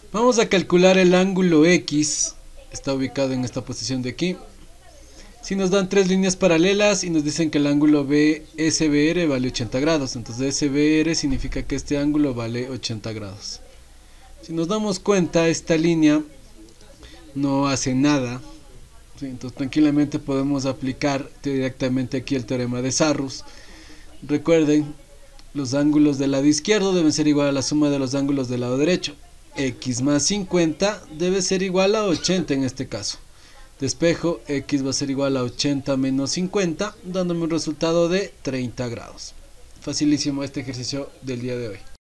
Vamos a calcular el ángulo X, está ubicado en esta posición de aquí. Si nos dan tres líneas paralelas y nos dicen que el ángulo SBR vale 80 grados, entonces SBR significa que este ángulo vale 80 grados. Si nos damos cuenta, esta línea no hace nada, ¿sí? Entonces tranquilamente podemos aplicar directamente aquí el teorema de Sarrus. Recuerden, los ángulos del lado izquierdo deben ser igual a la suma de los ángulos del lado derecho. X más 50 debe ser igual a 80 en este caso. Despejo, X va a ser igual a 80 menos 50, dándome un resultado de 30 grados. Facilísimo este ejercicio del día de hoy.